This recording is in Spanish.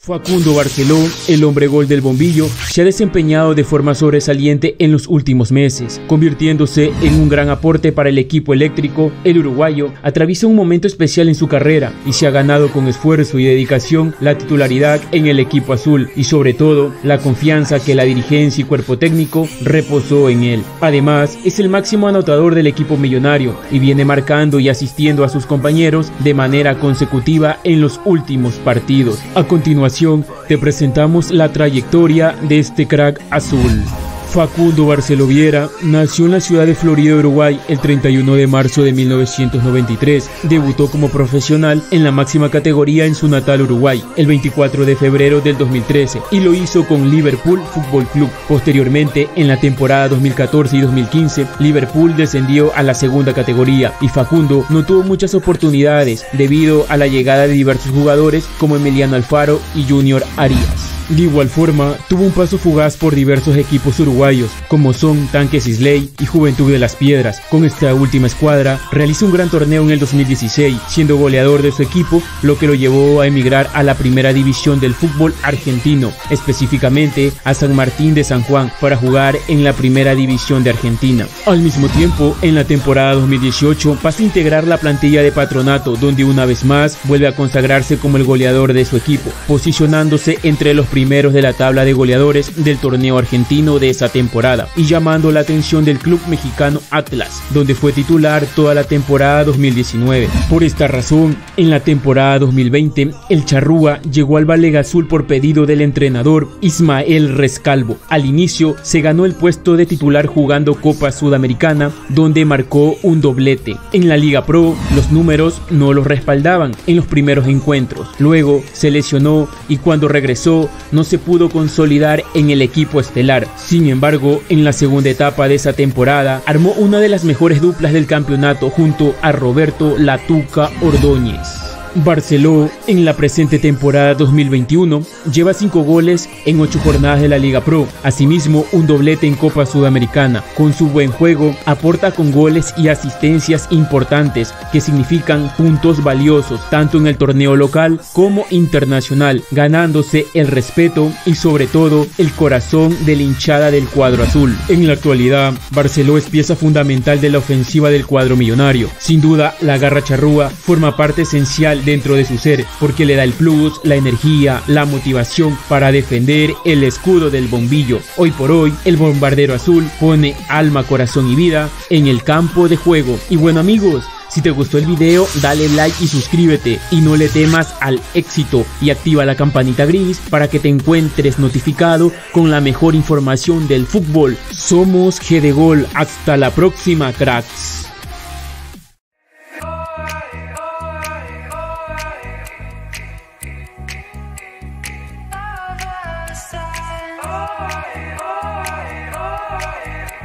Facundo Barceló, el hombre gol del bombillo, se ha desempeñado de forma sobresaliente en los últimos meses, convirtiéndose en un gran aporte para el equipo eléctrico. El uruguayo atraviesa un momento especial en su carrera y se ha ganado con esfuerzo y dedicación la titularidad en el equipo azul y sobre todo la confianza que la dirigencia y cuerpo técnico reposó en él. Además, es el máximo anotador del equipo millonario y viene marcando y asistiendo a sus compañeros de manera consecutiva en los últimos partidos. A continuación, te presentamos la trayectoria de este crack azul. Facundo Barceló Viera nació en la ciudad de Florida, Uruguay, el 31 de marzo de 1993. Debutó como profesional en la máxima categoría en su natal Uruguay, el 24 de febrero del 2013, y lo hizo con Liverpool Fútbol Club. Posteriormente, en la temporada 2014 y 2015, Liverpool descendió a la segunda categoría y Facundo no tuvo muchas oportunidades debido a la llegada de diversos jugadores como Emiliano Alfaro y Junior Arias. De igual forma, tuvo un paso fugaz por diversos equipos uruguayos, como son Tanques Islay y Juventud de las Piedras. Con esta última escuadra, realizó un gran torneo en el 2016, siendo goleador de su equipo, lo que lo llevó a emigrar a la primera división del fútbol argentino, específicamente a San Martín de San Juan, para jugar en la primera división de Argentina. Al mismo tiempo, en la temporada 2018, pasa a integrar la plantilla de Patronato, donde una vez más vuelve a consagrarse como el goleador de su equipo, posicionándose entre los primeros de la tabla de goleadores del torneo argentino de esa temporada y llamando la atención del club mexicano Atlas, donde fue titular toda la temporada 2019. Por esta razón, en la temporada 2020, el charrúa llegó al Valle Azul por pedido del entrenador Ismael Rescalvo. Al inicio se ganó el puesto de titular jugando Copa Sudamericana, donde marcó un doblete. En la Liga Pro, los números no los respaldaban en los primeros encuentros. Luego se lesionó y cuando regresó no se pudo consolidar en el equipo estelar. Sin embargo, en la segunda etapa de esa temporada, armó una de las mejores duplas del campeonato junto a Roberto La Tuca Ordóñez. Barceló, en la presente temporada 2021, lleva 5 goles en 8 jornadas de la Liga Pro, asimismo un doblete en Copa Sudamericana. Con su buen juego, aporta con goles y asistencias importantes que significan puntos valiosos tanto en el torneo local como internacional, ganándose el respeto y sobre todo el corazón de la hinchada del cuadro azul. En la actualidad, Barceló es pieza fundamental de la ofensiva del cuadro millonario. Sin duda, la garra charrúa forma parte esencial dentro de su ser, porque le da el plus, la energía, la motivación para defender el escudo del bombillo. Hoy por hoy, el bombardero azul pone alma, corazón y vida en el campo de juego. Y bueno amigos, si te gustó el video, dale like y suscríbete y no le temas al éxito y activa la campanita gris para que te encuentres notificado con la mejor información del fútbol. Somos GDGol, hasta la próxima, cracks. Oh, yeah.